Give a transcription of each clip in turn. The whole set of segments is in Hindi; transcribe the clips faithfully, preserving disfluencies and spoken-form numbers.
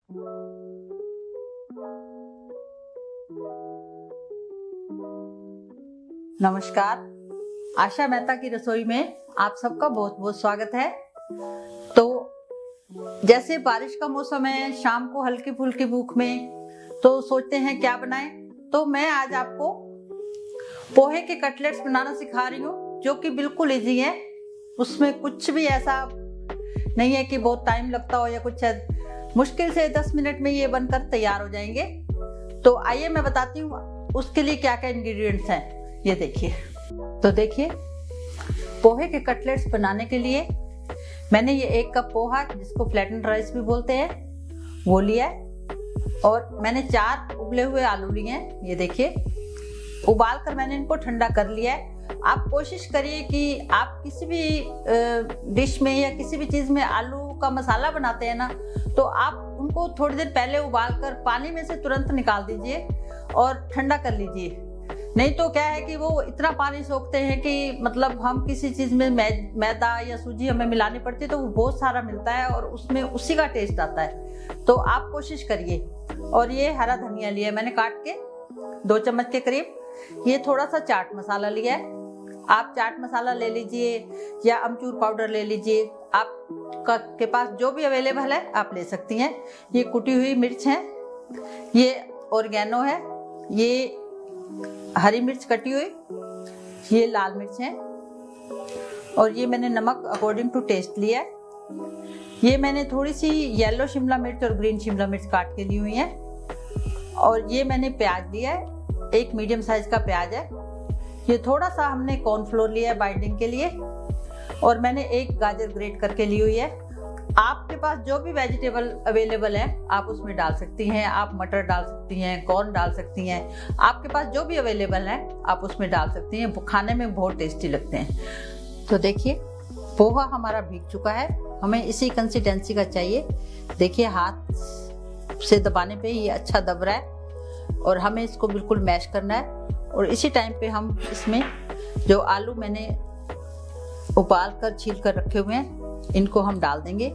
नमस्कार, आशा मेहता की रसोई में आप सबका बहुत बहुत स्वागत है। तो जैसे बारिश का मौसम है, शाम को हल्की फुल्की भूख में तो सोचते हैं क्या बनाएं। तो मैं आज आपको पोहे के कटलेट्स बनाना सिखा रही हूँ, जो कि बिल्कुल इजी है। उसमें कुछ भी ऐसा नहीं है कि बहुत टाइम लगता हो या कुछ है। मुश्किल से दस मिनट में ये बनकर तैयार हो जाएंगे। तो आइए मैं बताती हूँ उसके लिए क्या क्या इंग्रेडिएंट्स हैं। ये देखिए। तो देखिए, पोहे के कटलेट्स बनाने के लिए मैंने ये एक कप पोहा, जिसको फ्लैटेंड राइस भी बोलते हैं, वो लिया है। और मैंने चार उबले हुए आलू लिए हैं। ये देखिए, उबाल कर मैंने इनको ठंडा कर लिया है। आप कोशिश करिए कि आप किसी भी डिश में या किसी भी चीज़ में आलू का मसाला बनाते हैं ना, तो आप उनको थोड़ी देर पहले उबाल कर पानी में से तुरंत निकाल दीजिए और ठंडा कर लीजिए। नहीं तो क्या है कि वो इतना पानी सोखते हैं कि मतलब हम किसी चीज़ में मै, मैदा या सूजी हमें मिलानी पड़ती है तो वो बहुत सारा मिलता है और उसमें उसी का टेस्ट आता है। तो आप कोशिश करिए। और ये हरा धनिया लिया है मैंने काट के, दो चम्मच के करीब। ये थोड़ा सा चाट मसाला लिया है। आप चाट मसाला ले लीजिए या अमचूर पाउडर ले लीजिए, आप के पास जो भी अवेलेबल है आप ले सकती हैं। ये कुटी हुई मिर्च है, ये ऑर्गेनो है, ये हरी मिर्च कटी हुई, ये लाल मिर्च है, और ये मैंने नमक अकॉर्डिंग टू टेस्ट लिया है। ये मैंने थोड़ी सी येलो शिमला मिर्च और ग्रीन शिमला मिर्च काट के ली हुई है। और ये मैंने प्याज लिया है, एक मीडियम साइज का प्याज है। ये थोड़ा सा हमने कॉर्नफ्लोर लिया है बाइंडिंग के लिए। और मैंने एक गाजर ग्रेट करके ली हुई है। आपके पास जो भी वेजिटेबल अवेलेबल है आप उसमें डाल सकती हैं। आप मटर डाल सकती हैं, कॉर्न डाल सकती हैं, आपके पास जो भी अवेलेबल है आप उसमें डाल सकती हैं। खाने में बहुत टेस्टी लगते हैं। तो देखिए, पोहा हमारा भीग चुका है, हमें इसी कंसिस्टेंसी का चाहिए। देखिए, हाथ से दबाने पे ये अच्छा दब रहा है और हमें इसको बिल्कुल मैश करना है। और इसी टाइम पे हम इसमें जो आलू मैंने उबाल कर छील कर रखे हुए हैं, इनको हम डाल देंगे।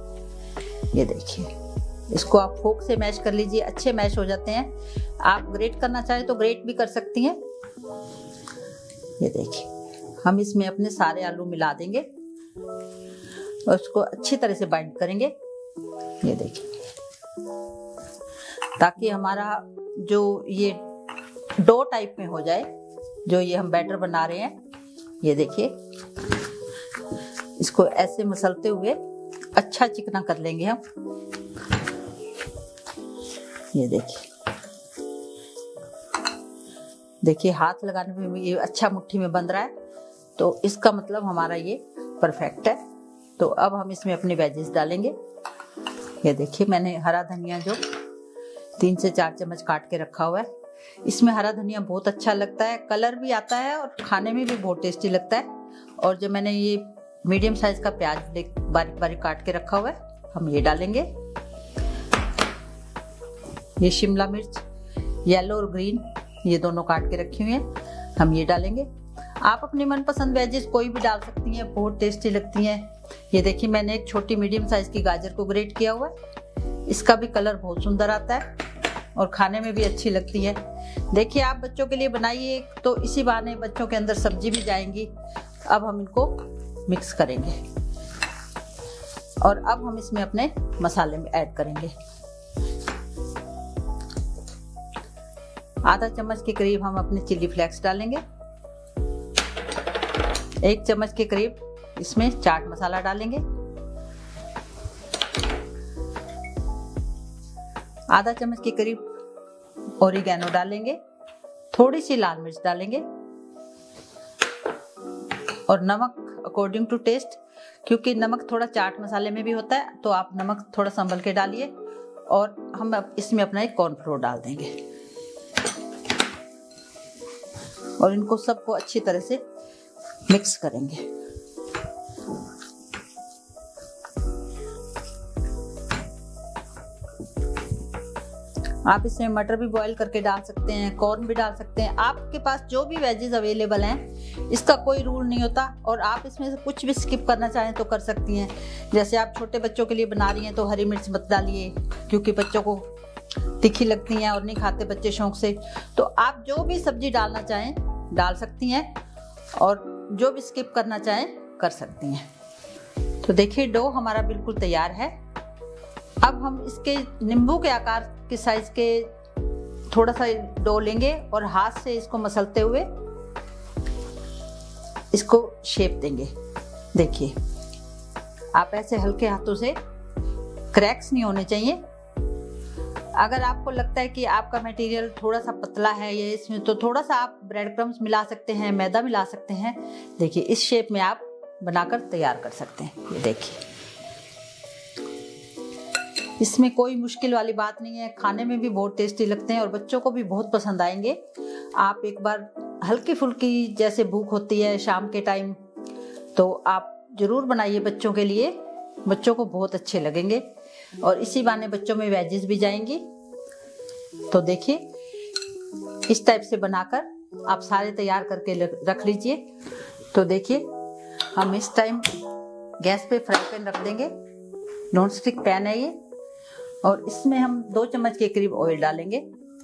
ये देखिए, इसको आप फोक से मैश कर लीजिए, अच्छे मैश हो जाते हैं। आप ग्रेट करना चाहें तो ग्रेट भी कर सकती हैं। ये देखिए, हम इसमें अपने सारे आलू मिला देंगे और उसको अच्छी तरह से बाइंड करेंगे। ये देखिए, ताकि हमारा जो ये डो टाइप में हो जाए, जो ये हम बैटर बना रहे हैं। ये देखिए, इसको ऐसे मसलते हुए अच्छा चिकना कर लेंगे हम। ये देखिए, देखिए हाथ लगाने में ये अच्छा मुट्ठी में बंध रहा है, तो इसका मतलब हमारा ये परफेक्ट है। तो अब हम इसमें अपनी वेजेस डालेंगे। ये देखिए, मैंने हरा धनिया जो तीन से चार चम्मच काट के रखा हुआ है। इसमें हरा धनिया बहुत अच्छा लगता है, कलर भी आता है और खाने में भी बहुत टेस्टी लगता है। और जो मैंने ये मीडियम साइज का प्याज बारीक बारीक काट के रखा हुआ है, हम ये डालेंगे। ये शिमला मिर्च येलो और ग्रीन, ये दोनों काट के रखी हुई हैं, हम ये डालेंगे। आप अपनी मनपसंद वेजेस कोई भी डाल सकती हैं, बहुत टेस्टी लगती हैं। ये देखिए, मैंने एक छोटी मीडियम साइज की गाजर को ग्रेट किया हुआ है। इसका भी कलर बहुत सुंदर आता है और खाने में भी अच्छी लगती है। देखिए, आप बच्चों के लिए बनाइए तो इसी बहाने बच्चों के अंदर सब्जी भी जाएंगी। अब हम इनको मिक्स करेंगे और अब हम इसमें अपने मसाले में ऐड करेंगे। आधा चम्मच के करीब हम अपने चिली फ्लेक्स डालेंगे। एक चम्मच के करीब इसमें चाट मसाला डालेंगे। आधा चम्मच के करीब ओरिगैनो डालेंगे। थोड़ी सी लाल मिर्च डालेंगे और नमक अकॉर्डिंग टू टेस्ट, क्योंकि नमक थोड़ा चाट मसाले में भी होता है, तो आप नमक थोड़ा संभल के डालिए। और हम अब इसमें अपना एक कॉर्नफ्लोर डाल देंगे और इनको सबको अच्छी तरह से मिक्स करेंगे। आप इसमें मटर भी बॉईल करके डाल सकते हैं, कॉर्न भी डाल सकते हैं। आपके पास जो भी वेजेस अवेलेबल हैं, इसका कोई रूल नहीं होता। और आप इसमें से कुछ भी स्किप करना चाहें तो कर सकती हैं। जैसे आप छोटे बच्चों के लिए बना रही हैं तो हरी मिर्च मत डालिए, क्योंकि बच्चों को तीखी लगती हैं और नहीं खाते बच्चे शौक से। तो आप जो भी सब्जी डालना चाहें डाल सकती हैं, और जो भी स्किप करना चाहें कर सकती हैं। तो देखिए डो हमारा बिल्कुल तैयार है। अब हम इसके नींबू के आकार के साइज के थोड़ा सा डो लेंगे और हाथ से इसको मसलते हुए इसको शेप देंगे। देखिए आप ऐसे हल्के हाथों से, क्रैक्स नहीं होने चाहिए। अगर आपको लगता है कि आपका मटेरियल थोड़ा सा पतला है ये इसमें, तो थोड़ा सा आप ब्रेड क्रम्स मिला सकते हैं, मैदा मिला सकते हैं। देखिए इस शेप में आप बनाकर तैयार कर सकते हैं। ये देखिए इसमें कोई मुश्किल वाली बात नहीं है, खाने में भी बहुत टेस्टी लगते हैं और बच्चों को भी बहुत पसंद आएंगे। आप एक बार हल्की फुल्की जैसे भूख होती है शाम के टाइम, तो आप जरूर बनाइए बच्चों के लिए, बच्चों को बहुत अच्छे लगेंगे और इसी बहाने बच्चों में वेजेस भी जाएंगी। तो देखिए इस टाइप से बनाकर आप सारे तैयार करके रख लीजिए। तो देखिए हम इस टाइम गैस पे फ्राई पैन रख देंगे। नॉन स्टिक पैन है ये, और इसमें हम दो चम्मच के करीब ऑयल डालेंगे।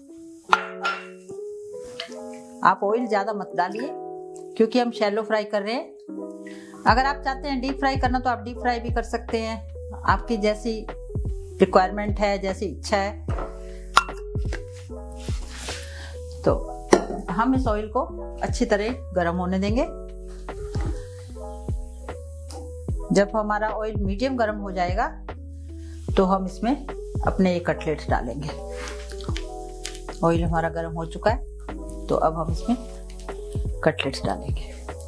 आप ऑयल ज्यादा मत डालिए क्योंकि हम शैलो फ्राई कर रहे हैं। अगर आप चाहते हैं डीप फ्राई करना तो आप डीप फ्राई भी कर सकते हैं, आपकी जैसी रिक्वायरमेंट है, जैसी इच्छा है। तो हम इस ऑयल को अच्छी तरह गर्म होने देंगे। जब हमारा ऑयल मीडियम गर्म हो जाएगा तो हम इसमें अपने ये कटलेट्स डालेंगे। ऑयल हमारा गर्म हो चुका है, तो अब हम इसमें कटलेट्स डालेंगे।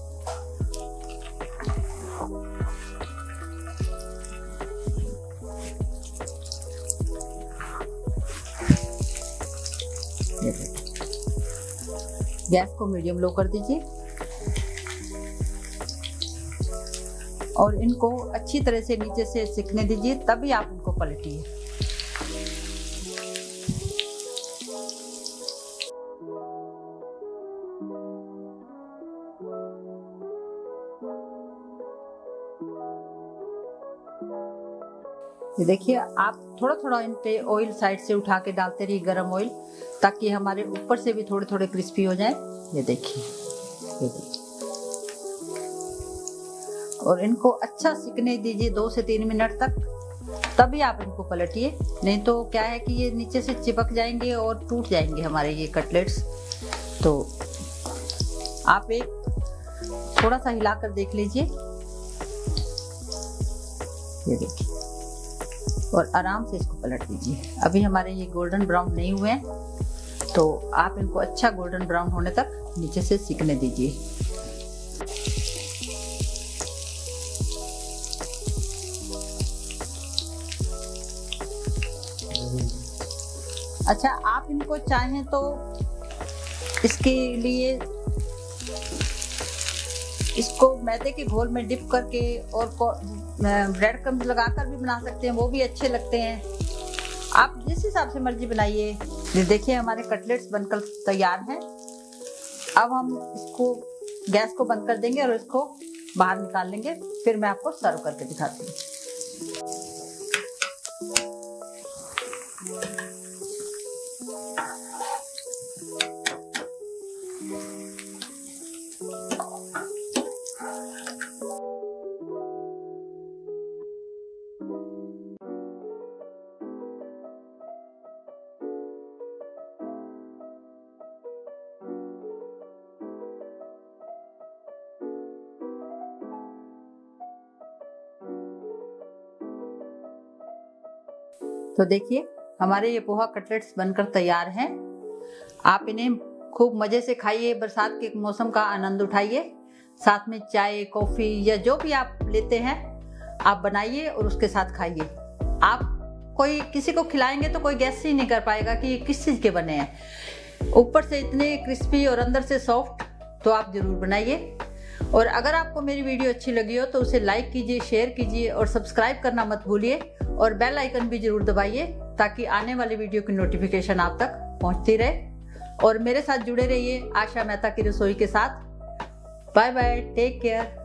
गैस को मीडियम लो कर दीजिए और इनको अच्छी तरह से नीचे से सिकने दीजिए, तभी आप इनको पलटिए। ये देखिए आप थोड़ा थोड़ा इन पे ऑयल साइड से उठा के डालते रहिए, गरम ऑयल, ताकि हमारे ऊपर से भी थोड़े थोड़े क्रिस्पी हो जाए। ये देखिए, ये देखिए, और इनको अच्छा सिकने दीजिए दो से तीन मिनट तक, तभी आप इनको पलटिए। नहीं तो क्या है कि ये नीचे से चिपक जाएंगे और टूट जाएंगे हमारे ये कटलेट्स। तो आप एक थोड़ा सा हिलाकर देख लीजिए। ये देखिए, और आराम से इसको पलट दीजिए। अभी हमारे ये गोल्डन ब्राउन नहीं हुए हैं, तो आप इनको अच्छा गोल्डन ब्राउन होने तक नीचे से सिकने दीजिए। अच्छा, आप इनको चाहें तो इसके लिए इसको मैदे के घोल में डिप करके और ब्रेड क्रम्स लगाकर भी बना सकते हैं, वो भी अच्छे लगते हैं। आप जिस हिसाब से मर्जी बनाइए। ये देखिए हमारे कटलेट्स बनकर तैयार हैं। अब हम इसको गैस को बंद कर देंगे और इसको बाहर निकाल लेंगे, फिर मैं आपको सर्व करके दिखाती हूँ। तो देखिए हमारे ये पोहा कटलेट्स बनकर तैयार हैं। आप इन्हें खूब मजे से खाइए, बरसात के मौसम का आनंद उठाइए। साथ में चाय, कॉफी या जो भी आप लेते हैं आप बनाइए और उसके साथ खाइए। आप कोई किसी को खिलाएंगे तो कोई गैस ही नहीं कर पाएगा कि ये किस चीज के बने हैं। ऊपर से इतने क्रिस्पी और अंदर से सॉफ्ट, तो आप जरूर बनाइए। और अगर आपको मेरी वीडियो अच्छी लगी हो तो उसे लाइक कीजिए, शेयर कीजिए और सब्सक्राइब करना मत भूलिए, और बेल आइकन भी जरूर दबाइए ताकि आने वाली वीडियो की नोटिफिकेशन आप तक पहुंचती रहे। और मेरे साथ जुड़े रहिए आशा मेहता की रसोई के साथ। Bye bye, take care.